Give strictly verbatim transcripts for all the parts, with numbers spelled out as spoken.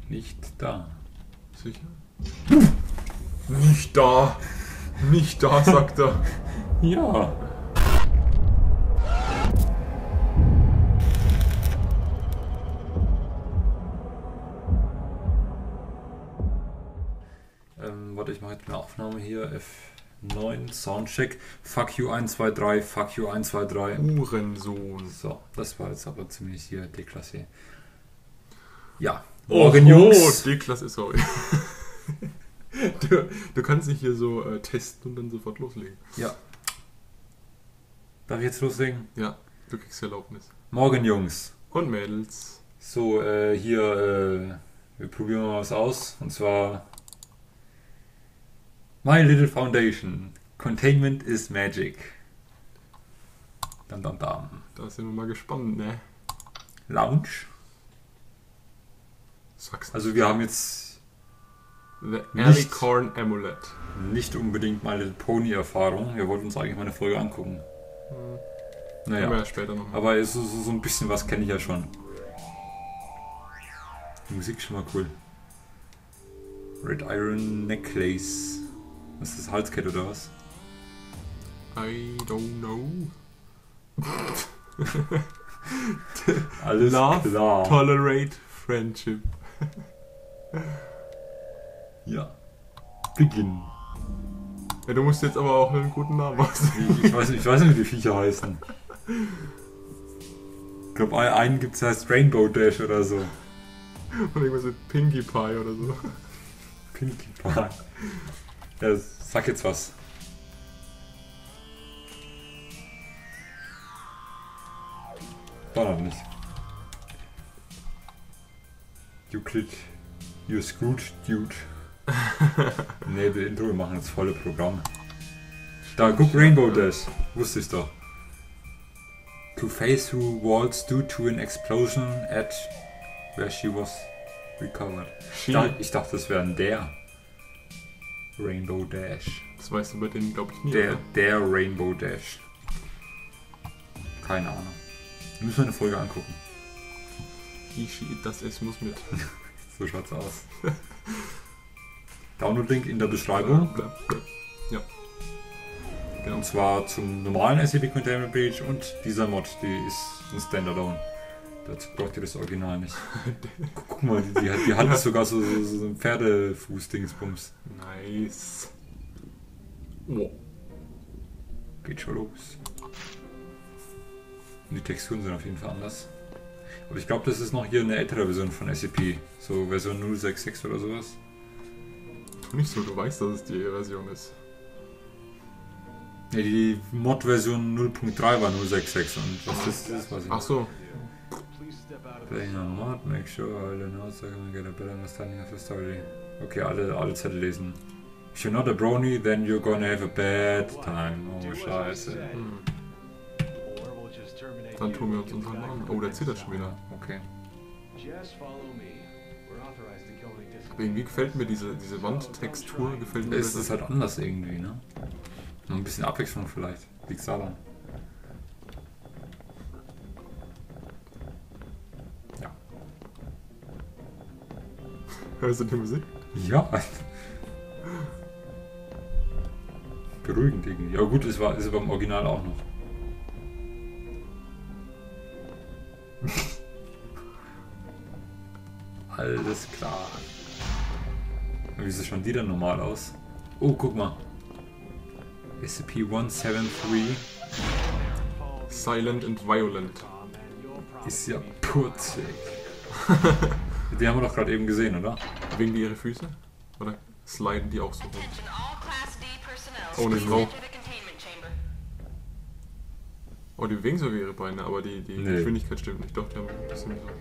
Nicht da. Sicher? Nicht da! Nicht da, sagt er. Ja. Ähm, warte, ich mache jetzt eine Aufnahme hier. F neun, Soundcheck. Fuck you eins zwei drei, fuck you eins zwei drei. Uhrensohn. So, das war jetzt aber ziemlich hier deklassiert. Ja, Morgen, Jungs. Oh, deklassiert, sorry. Du, du kannst dich hier so äh, testen und dann sofort loslegen. Ja. Darf ich jetzt loslegen? Ja, du kriegst Erlaubnis. Morgen, Jungs. Und Mädels. So, äh, hier, äh, wir probieren mal was aus. Und zwar My Little Foundation. Containment is Magic. Dam, dam, dam. Da sind wir mal gespannt, ne? Lounge. Sag's also wir haben jetzt The Alicorn Amulet. Nicht unbedingt mal eine Pony-Erfahrung. Wir wollten uns eigentlich mal eine Folge angucken. Hm. Naja, ja später noch mal. Aber so, so, so ein bisschen was kenne ich ja schon. Die Musik ist schon mal cool. Red Iron Necklace. Was ist das, Halskette oder was? I don't know. Alles Love, klar. Tolerate, Friendship. Ja. Beginn. Ja, du musst jetzt aber auch einen guten Namen machen. Ich, ich, weiß, ich weiß nicht, wie die Viecher heißen. Ich glaube, einen gibt es, heißt Rainbow Dash oder so. Und irgendwas mit Pinkie Pie oder so. Pinkie Pie. Ja, sag jetzt was. War noch nicht. Euclid, you're Scrooge, dude. Ne, wir Intro, wir machen jetzt volle Programm. Da, guck, Rainbow Dash. Wusste ich doch. To phase through walls due to an explosion at where she was recovered. Ich dachte, ich dachte, das wäre ein der. Rainbow Dash. Das weißt du bei denen, glaube ich, nie. Der, oder? der Rainbow Dash. Keine Ahnung. Wir müssen eine Folge angucken. Ishi, das es muss mit. So schaut's aus. Download-Link in der Beschreibung. Ja. Genau. Und zwar zum normalen S C P Containment Page und dieser Mod, die ist ein Standalone. Dazu braucht ihr das Original nicht. Guck, guck mal, die, die, die hat ja sogar so, so, so ein Pferdefuß-Dingsbums. Nice. Oh. Geht schon los. Und die Texturen sind auf jeden Fall anders. Aber ich glaube, das ist noch hier eine ältere Version von S C P. So Version null sechs sechs oder sowas. Tu nicht so, du weißt, dass es die Version ist. Ja, die Mod-Version null Punkt drei war null sechs sechs und was das ist, weiß ich nicht. Ach so. Playing a mod, make sure all the notes are gonna get a better understanding of the story. Okay, alle, alle Zettel lesen. If you're not a brony, then you're gonna have a bad time. Oh, scheiße. Hm. Dann tun wir uns unseren Namen. Oh, der zittert schon wieder. Okay. Aber irgendwie gefällt mir diese, diese Wandtextur. Gefällt mir Es ist halt anders irgendwie, ne? Noch ein bisschen Abwechslung vielleicht. Liegt's daran. Ja. Hörst du die Musik? Ja. Beruhigend irgendwie. Aber gut, es war, ist beim Original auch noch. Alles klar. Wie sieht schon die dann normal aus? Oh, guck mal. S C P hundertdreiundsiebzig Silent and Violent. ist ja putzig. Die haben wir doch gerade eben gesehen, oder? Wegen die ihre Füße? Oder sliden die auch so rum? Oh, eine Frau. Oh, die bewegen sogar ihre Beine, aber die, die Nee. Geschwindigkeit stimmt nicht. Doch, die haben ein bisschen so.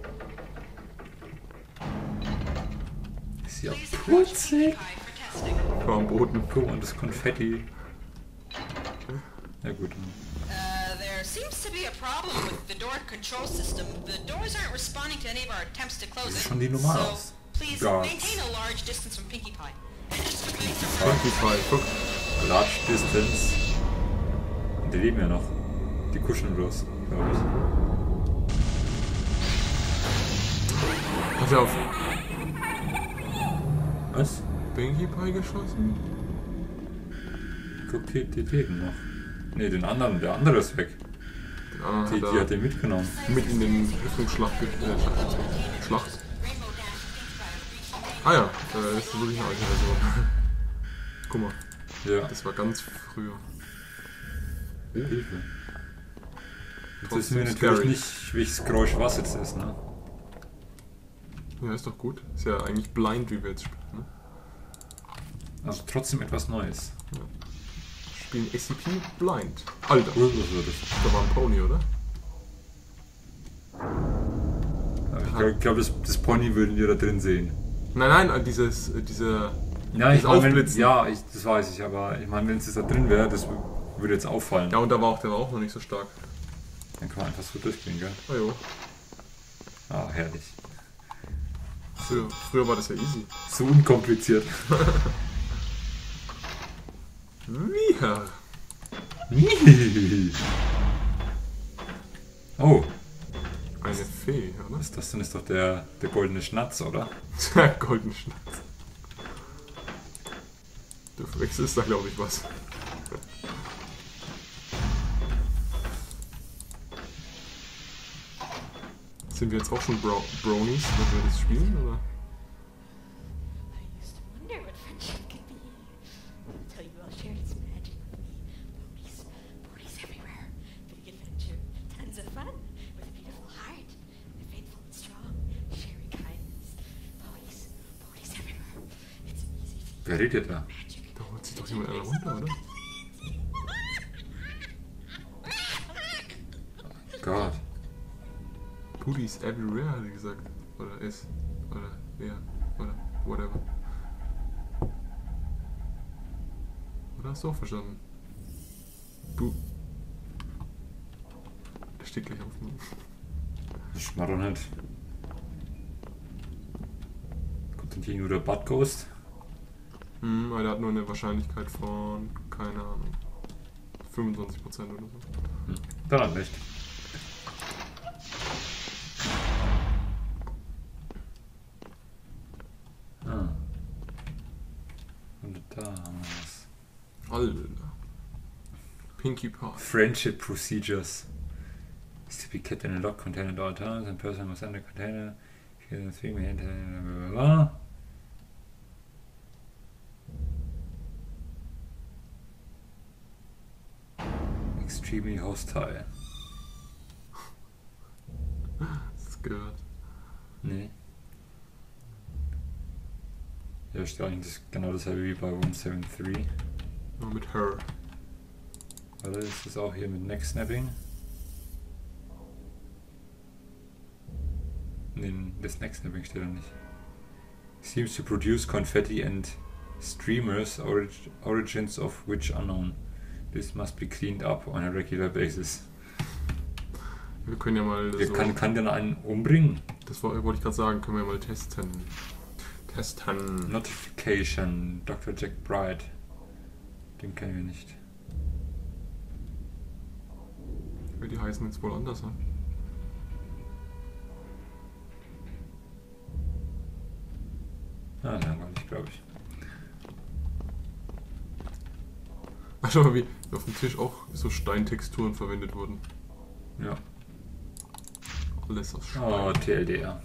Ist ja putzig. Vor am Boden. Guck mal, das Konfetti. Ja gut. Uh, there seems to be a problem with the door control system. The doors aren't responding to any of our attempts to close Sieht it. schon die normal so aus. please Ja. maintain a large distance from Pinkie Pie. And just to make the Pinkie Pie, guck. Large Distance. Die leben ja noch. Die kuscheln bloß, glaube ich. Pass auf. Was? Pinkie Pie geschossen? Guck, die, die leben noch. Ne, den anderen, der andere ist weg. Den anderen Die, hat die er hat den mitgenommen. mit in den Rüstungsschlacht. Ge äh, Schlacht. Schlacht. Ah ja, äh, das ist wirklich eine alte Version. Guck mal, Ja. das war ganz früher. Hilfe. Jetzt Trotzdem wissen wir natürlich scary. nicht, welches Geräusch was jetzt ist, ne? Ja, ist doch gut. Ist ja eigentlich blind, wie wir jetzt spielen. Ne? Also trotzdem etwas Neues. Spielen A C P blind. Alter, Was wird das? da war ein Pony, oder? Aber ich glaube, glaub, das, das Pony würden wir da drin sehen. Nein, nein, dieses, äh, dieser... Ja, ich Das mein, wenn, Aufblitzen. ja ich, das weiß ich, aber ich meine, wenn es jetzt da drin wäre, das w- würde jetzt auffallen. Ja, und da war auch, der war auch noch nicht so stark. Dann kann man einfach so durchgehen, gell? Oh jo. Ah, herrlich. Früher, früher war das ja easy. So unkompliziert. Wieher. Oh, Eine Fee, oder? was ist das denn? Ist doch der, der goldene Schnatz, oder? Der goldene Schnatz. Du verwechselst da, glaube ich, was. Sind wir jetzt auch schon Bro Bronies, wenn wir das spielen, oder? I used to wonder what friendship could be. Until you all shared its magic with me. Ponies, ponies everywhere. Big adventure, tons of fun, with a beautiful heart. And faithful and strong, sharing kindness. Ponies, ponies everywhere. It's an easy feat. Wer redet da? Magic. Da holt sich doch jemand einer runter, oder? Gott. Pooties everywhere, hat er gesagt. Oder ist. Oder ja. Oder whatever. Oder hast du auch verstanden? Bu. Der steht gleich auf mir. Das schmarrt doch nicht. Kommt denn hier nur der Bud Ghost? Hm, aber der hat nur eine Wahrscheinlichkeit von, keine Ahnung, fünfundzwanzig Prozent oder so. Hm. Dann halt nicht. Ah. Und da haben wir was. Alter. Pinkie Pie. Friendship procedures. Is to be kept in a locked container at all times and person must enter the container. Three may enter. Blah, blah, blah. Extremely hostile. Das gehört. Nee. Ja, steht eigentlich das, genau dasselbe wie bei hundertdreiundsiebzig. Nur mit her. Oder ist das auch hier mit Neck Snapping? Nee, das Neck Snapping steht da nicht. Seems to produce confetti and streamers, orig origins of which unknown. This must be cleaned up on a regular basis. Wir können ja mal Wer so, kann, kann denn einen umbringen? das woll- wollte ich gerade sagen, können wir mal testen. Testen. Notification, Doktor Jack Bright. Den kennen wir nicht. Ja, die heißen jetzt wohl anders, ne? Ah, langweilig, glaube ich. Ach, schau mal, wie auf dem Tisch auch so Steintexturen verwendet wurden. Ja. Alles aus Stein. Oh, T L D R.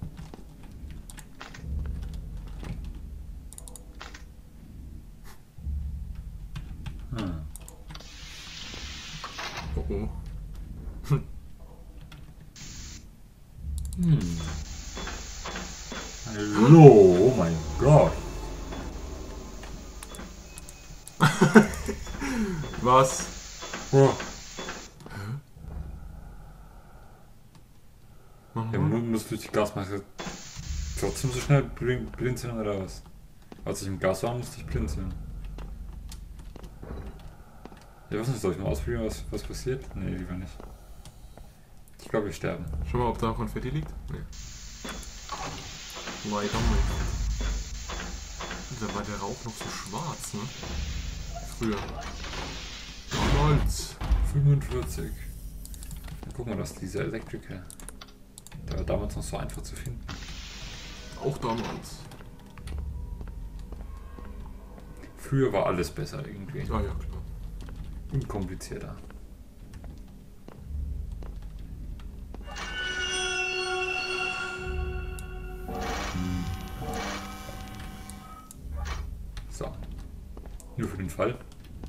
Hm. Oh oh. Hm. Hallo, oh mein Gott. Was? Oh. Mach Ja, mal. mu- muss durch die Gasmaske trotzdem so schnell blind, blind sein oder was? Als ich im Gas war, musste ich blind sein. Ja, was nicht, soll ich mal ausprobieren, was, was passiert? Nee, lieber nicht. Ich glaube, wir sterben. Schau mal, ob da Konfetti liegt. Nee. Leider nicht. Da war der Rauch noch so schwarz, ne? Früher. Damals. fünfundvierzig. Dann gucken wir, dass dieser Elektriker. Der war damals noch so einfach zu finden. Auch damals. Früher war alles besser irgendwie. Ah ja, klar. Unkomplizierter. Hm. So. Nur für den Fall,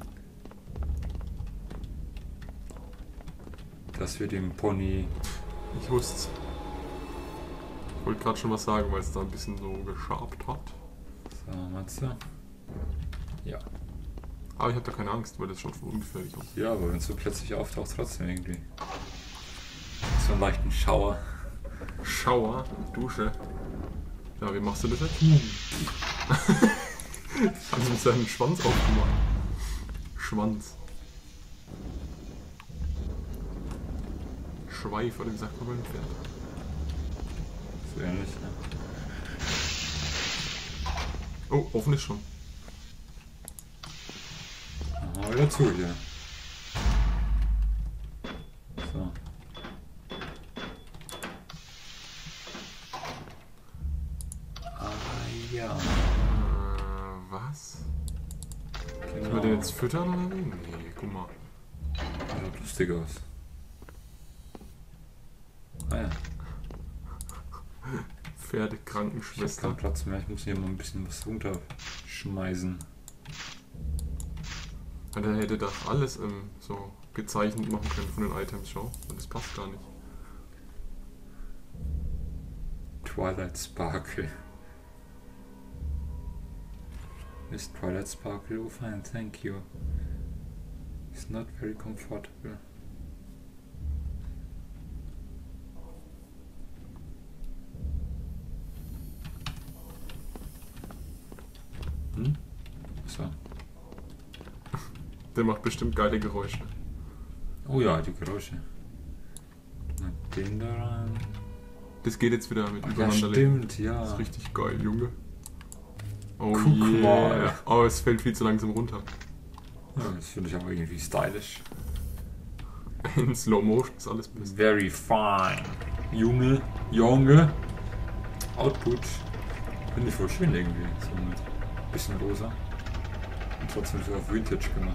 dass wir dem Pony... Ich wusste. Ich wollte gerade schon was sagen, weil es da ein bisschen so geschabt hat. So, meinst du? Ja. Aber ich habe da keine Angst, weil das schon so ungefährlich aussieht. Ja, aber wenn es so plötzlich auftaucht, trotzdem irgendwie. So einen leichten Schauer. Schauer, Dusche. Ja, wie machst du das jetzt? Haben sie mit seinem Schwanz aufgemacht. Schwanz. Schweif, oder wie sagt man beim Pferd? So ähnlich, ne? Oh, offen ist schon. Aha, wieder zu hier. So. Ah ja. Äh, was? Genau. Sollen wir den jetzt füttern oder wie? Nee, guck mal. Das sieht lustig aus. Ah ja. Ich hab Pferdekrankenschwester. keinen Platz mehr, ich muss hier mal ein bisschen was runterschmeißen. Ja, der hätte doch alles ähm, so gezeichnet machen können von den Items, schau. Und das passt gar nicht. Twilight Sparkle. Is Twilight Sparkle? Oh fine, thank you. It's not very comfortable. Hm? So. Der macht bestimmt geile Geräusche. Oh ja, die Geräusche. Na, den da rein. Das geht jetzt wieder mit Ach, ja, übereinanderlegen. stimmt, ja. Das ist richtig geil, Junge. Oh Guck yeah. mal. Aber es fällt viel zu langsam runter. Ja, das finde ich aber irgendwie stylisch. In Slow Motion ist alles besser. Very fine. Junge, Junge. Output. Finde ich voll schön irgendwie. So mit bisschen rosa. Und trotzdem so auf Vintage gemacht.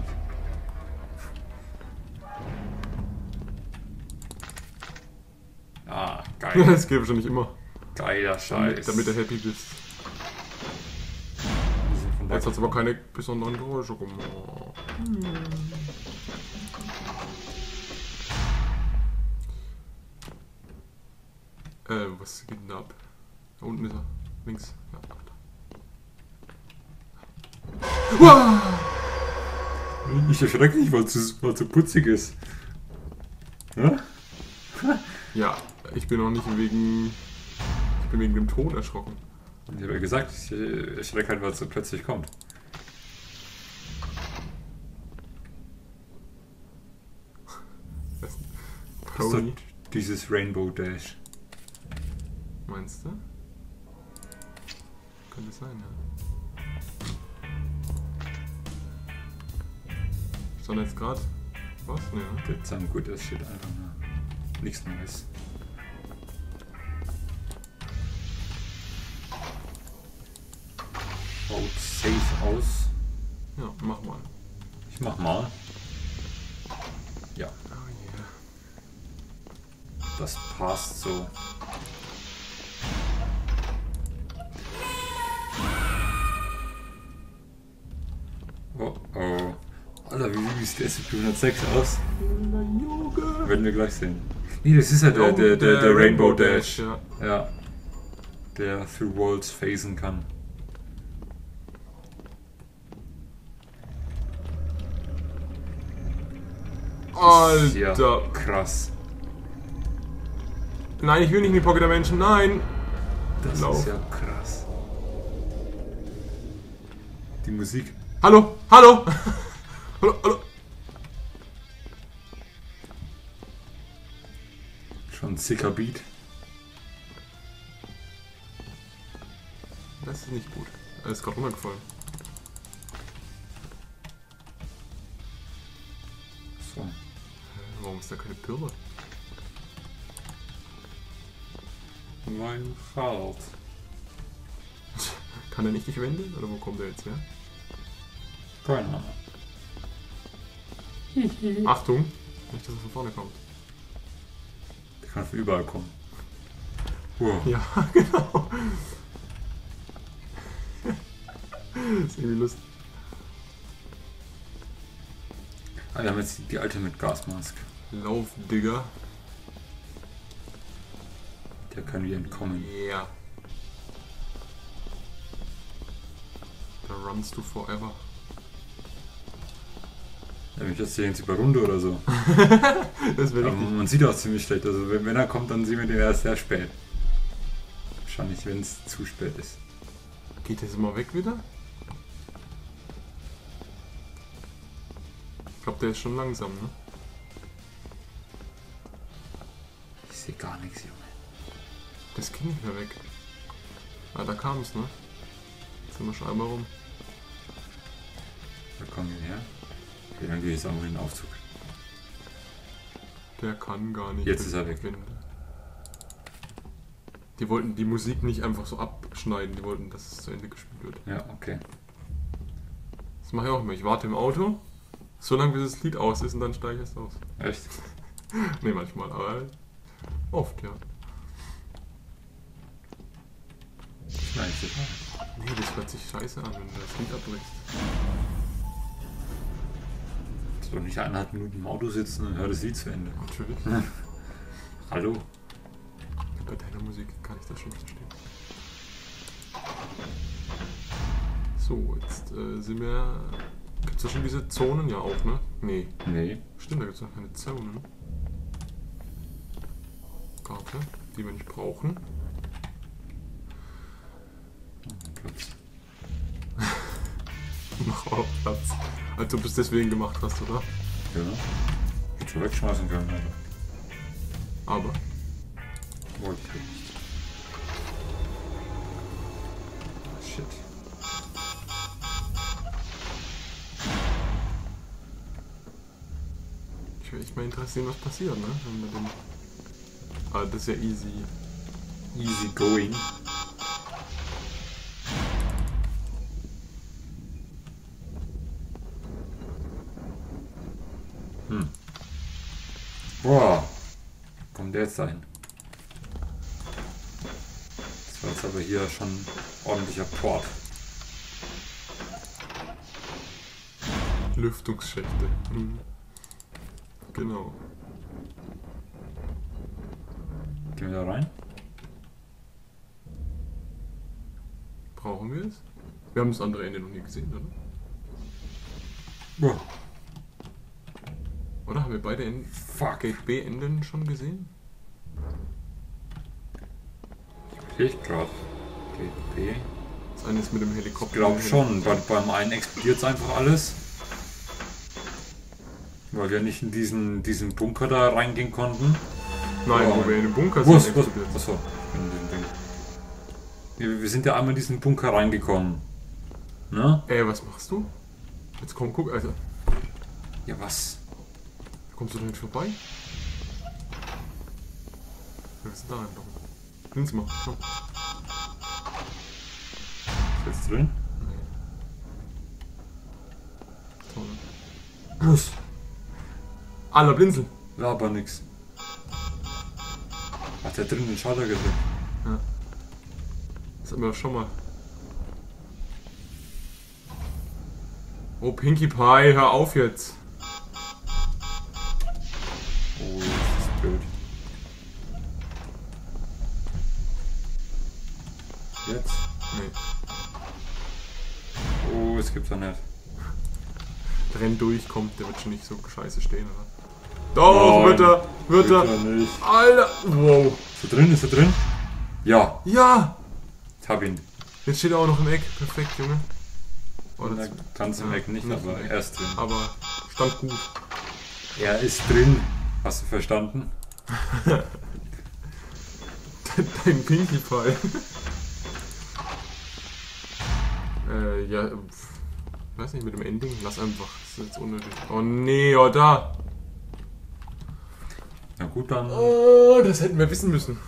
Ah, geil. Das geht wahrscheinlich immer. Geiler Damit, Scheiß. damit du happy bist. Die sind von Jetzt hat es aber weit- keine besonderen Geräusche gemacht. Äh, was geht denn da ab? Da unten ist er. Links. Ja, da. Ich erschrecke nicht, weil es so- weil es so putzig ist. Ja? Ja, ich bin auch nicht wegen. Ich bin wegen dem Tod erschrocken. Ich habe ja gesagt, ich erschrecke halt, weil es so plötzlich kommt. Das ist ein Das ist Pony. doch dieses Rainbow Dash. Meinst du? Könnte sein, ja. Stand jetzt gerade was? Ne, ne? Das ist gut, das steht einfach nur nichts Neues. Schaut safe aus. Ja, mach mal. Ich mach mal. Ja, Oh yeah. das passt so. Oh oh. Alter, wie wie sieht der S C P hundertsechs aus? Werden wir gleich sehen. Nee, das ist ja der, der, der, der Rainbow Dash. Ja. Ja. Der through walls phasen kann. Ja, Alter. krass. Nein, ich will nicht in die Pocket Dimension. Nein. Das Lauf. ist ja krass. Die Musik. Hallo, hallo. Hallo, hallo. Schon ein sicker Beat. Das ist nicht gut. Er ist gerade runtergefallen. So. Warum ist da keine Pirre? Mein Fahrrad. Kann er nicht dich wenden? Oder wo kommt er jetzt her? Keine Ahnung. Achtung, nicht, dass er von vorne kommt. Der kann von überall kommen. Wow. Ja, genau. Ist irgendwie lustig. Ah, wir haben jetzt die alte mit Gasmask. Lauf, Digga. Der kann wieder entkommen. Yeah. Da runnst du forever. Ja, wenn ich das sehe, jetzt über Runde oder so. Das wäre Aber richtig. man sieht auch ziemlich schlecht. Also wenn, wenn er kommt, dann sehen wir den erst sehr spät. Wahrscheinlich, wenn es zu spät ist. Geht das immer weg wieder? Ich glaube, der ist schon langsam, ne? Ich sehe gar nichts, Junge. Das geht nicht mehr weg. Ah, da kam es, ne? Jetzt sind wir schon einmal rum. Da kommen wir her. Okay, dann gehe ich jetzt auch mal in den Aufzug. Der kann gar nicht. Jetzt ist er weg. gewinnen. Die wollten die Musik nicht einfach so abschneiden, die wollten, dass es zu Ende gespielt wird. Ja, okay. Das mache ich auch immer. Ich warte im Auto, so lange bis das Lied aus ist und dann steige ich erst aus. Echt? Ne, manchmal, aber oft, ja. Nein, ich sehe Nee, das hört sich scheiße an, wenn du das Lied abbrichst. Ich soll nicht eineinhalb Minuten im Auto sitzen und höre das Lied zu Ende. Natürlich. Hallo? Bei deiner Musik kann ich das schon verstehen. So, jetzt äh, sind wir... Gibt es da schon diese Zonen? Ja auch, ne? Nee. Nee. Stimmt, da gibt es noch keine Zonen. Karte, die wir nicht brauchen. Platz. Mach auch Platz. Als ob du es deswegen gemacht hast, oder? Ja. Hätte schon wegschmeißen können, Alter. Aber. Wollte ich nicht. Ah, shit. Ich will echt mal interessieren, was passiert, ne? Wenn wir den... Ah, das ist ja easy. Easy going. Hm. Boah. Kommt der jetzt ein? Das war jetzt aber hier schon ordentlicher Port. Lüftungsschächte. Mhm. Genau. Gehen wir da rein? Brauchen wir es? Wir haben das andere Ende noch nie gesehen, oder? Boah. Oder haben wir beide Enden, Fuck. Gate B-Enden schon gesehen? Ich grad. Gate B. Das eine ist mit dem Ich Helikopter. glaube schon. Bei, beim einen explodiert es einfach alles. Weil wir nicht in diesen, diesen Bunker da reingehen konnten. Nein, Oh. wo wir in den Bunker Wo sind. ist, wo ist, explodiert. achso, in den Ding. Wir, wir sind ja einmal in diesen Bunker reingekommen. Ne? Ey, was machst du? Jetzt komm, guck, Alter. Ja, was? Kommst du da nicht vorbei? Was ist denn da einfach? Nimm's mal. Schau. Ist jetzt drin? Nee. Toll. Was? Aller blinzeln. Laber nix. Hat der drin den Schalter gedrückt? Ja. Das hatten wir doch schon mal. Oh, Pinkie Pie, hör auf jetzt. Oh, das ist blöd. Jetzt? Nee. Oh, es gibt's doch nicht. Renn durch, kommt, der wird schon nicht so scheiße stehen, oder? Doch, Nein, wird er, wird er. er nicht. Alter, wow. Ist er drin? Ist er drin? Ja, Ja, ich hab ihn. jetzt steht er auch noch im Eck. Perfekt, Junge. Oh, Na, das, ganz im ja, Eck nicht, nicht aber im Eck. er ist drin. aber stand gut. Er ist drin. Hast du verstanden? Dein Pinkie Pie. äh, ja, pf, weiß nicht, mit dem Ending. Lass einfach. Das ist jetzt unnötig. Oh nee, oh da. Na gut, dann. Oh, das hätten wir wissen müssen.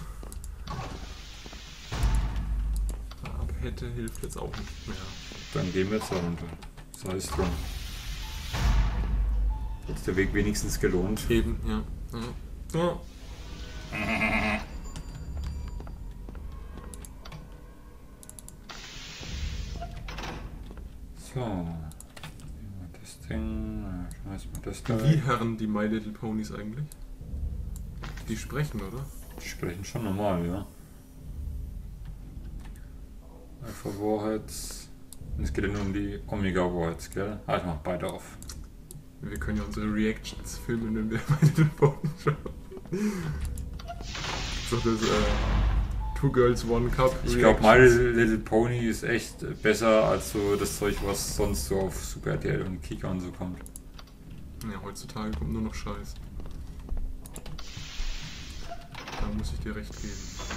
Aber hätte hilft jetzt auch nicht mehr. Dann gehen wir jetzt da runter. Sei es drum. Hat der Weg wenigstens gelohnt. Eben, ja. Ja. Ja. So. Das Ding. Schmeiß mal das da. Wie herren die My Little Ponies eigentlich? Die sprechen, oder? Die sprechen schon normal, ja. Alpha Warheads. Und es geht ja nur um die Omega Warheads, gell? Ah, ich mach beide auf. Wir können ja unsere Reactions filmen, wenn wir My Little Pony schauen. So das äh, Two Girls One Cup. Ich glaube, My Little Pony ist echt besser als so das Zeug, was sonst so auf Super R T L und Kika und so kommt. Ja, heutzutage kommt nur noch Scheiß. Da muss ich dir recht geben.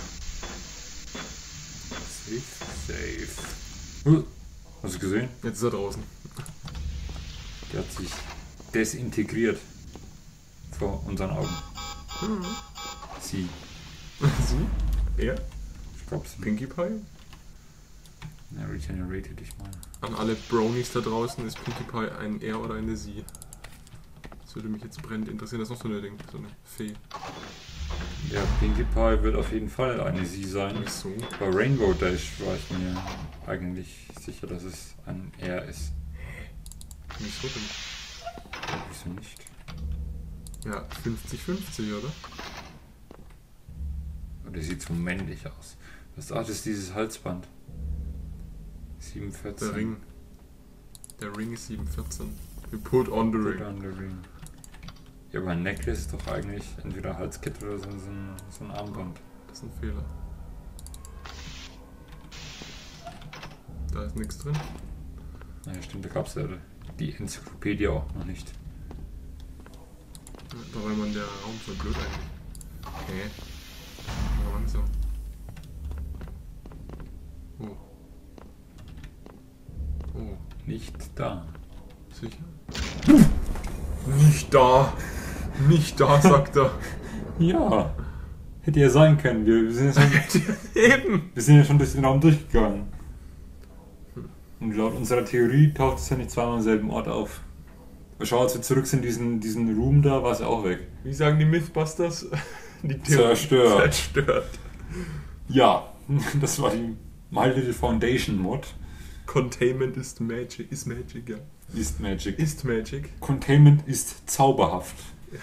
Safe, safe. Uh, hast du gesehen? Jetzt ist er draußen. Der hat sich desintegriert vor unseren Augen. Mhm. Sie. Sie? Er? Ich glaube, sie. Pinkie Pie? Ja, regenerated, ich meine. An alle Bronies da draußen, ist Pinkie Pie ein Er oder eine Sie? Das würde mich jetzt brennend interessieren. Das ist noch so eine Ding, so eine Fee. Ja, Pinkie Pie wird auf jeden Fall eine Sie sein. Ach so. Bei Rainbow Dash war ich mir eigentlich sicher, dass es ein Er ist. Wieso denn? Wieso nicht? Ja, fünfzig fünfzig, oder? Oder sieht so männlich aus. Was ach, das ist dieses Halsband. sieben vierzehn. Der Ring. Der Ring ist sieben vierzehn. We put on the Put ring. on the ring. Ja, aber ein Necklace ist doch eigentlich entweder Halskette oder so ein, so ein Armband. Das ist ein Fehler. Da ist nichts drin. Naja, stimmt, da gab es ja die Enzyklopädie auch noch nicht. Ja, da war man der Raum voll blöd eigentlich. Okay. Aber langsam. Oh. Oh. Nicht da. Sicher? Nicht da! Nicht da, sagt er. Ja, hätte ja sein können. Wir, wir, sind ja schon, Eben! wir sind ja schon durch den Raum durchgegangen. Und laut unserer Theorie taucht es ja nicht zweimal am selben Ort auf. Aber schau, als wir zurück sind, diesen, diesen Room da, war es ja auch weg. Wie sagen die Mythbusters? Die Zerstört. Zerstört. Ja, das war die My Little Foundation Mod. Containment ist Magic. Ist Magic, ja. Ist Magic. Ist Magic. Containment ist zauberhaft.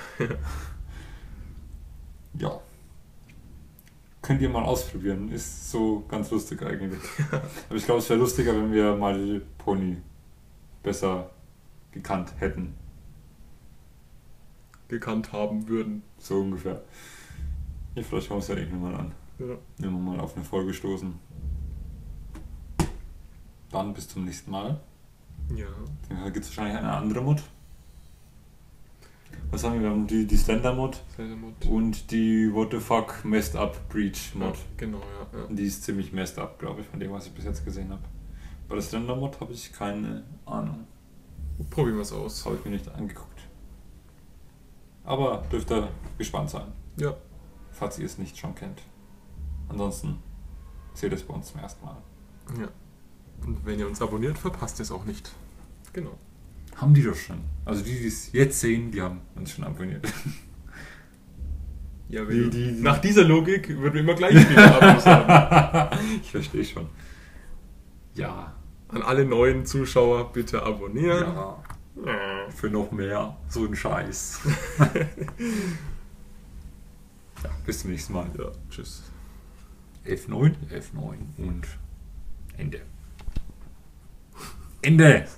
Ja. Könnt ihr mal ausprobieren. Ist so ganz lustig eigentlich. Aber ich glaube, es wäre lustiger, wenn wir My Little Pony besser gekannt hätten. Gekannt haben würden. So ungefähr. Ja, vielleicht schauen wir es ja irgendwann mal an. Ja. Wenn wir mal auf eine Folge stoßen. Dann bis zum nächsten Mal. Ja. Da gibt es wahrscheinlich eine andere Mod. Was haben wir? Wir haben die, die Slender Mod Slender Mod. und die What the fuck Messed Up Breach Mod. Ja, genau, ja. ja. Die ist ziemlich messed up, glaube ich, von dem, was ich bis jetzt gesehen habe. Bei der Slender Mod habe ich keine Ahnung. Probieren wir es aus. Habe ich mir nicht angeguckt. Aber dürft ihr gespannt sein, Ja. falls ihr es nicht schon kennt. Ansonsten seht ihr es bei uns zum ersten Mal. Ja. Und wenn ihr uns abonniert, verpasst ihr es auch nicht. Genau. Haben die doch schon. Also die, die es jetzt sehen, die haben uns schon abonniert. Ja, Die- wenn die- du, nach dieser Logik würden wir immer gleich wieder Abos haben. Ich verstehe schon. Ja. An alle neuen Zuschauer bitte abonnieren. Ja. Für noch mehr so ein Scheiß. Ja, bis zum nächsten Mal. Ja, tschüss. F neun, F neun und Ende. Ende!